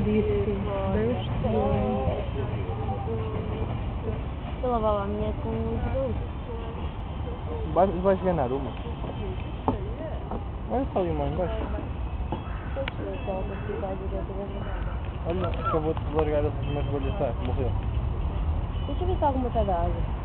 Lindíssimo. Deus te abençoe. Eu lavava a minha com os dois. Vais ganhar uma. Olha só ali uma embaixo. Olha, acabou de largar as umas bolhas, morreu. Deixa eu ver se há alguma cada água.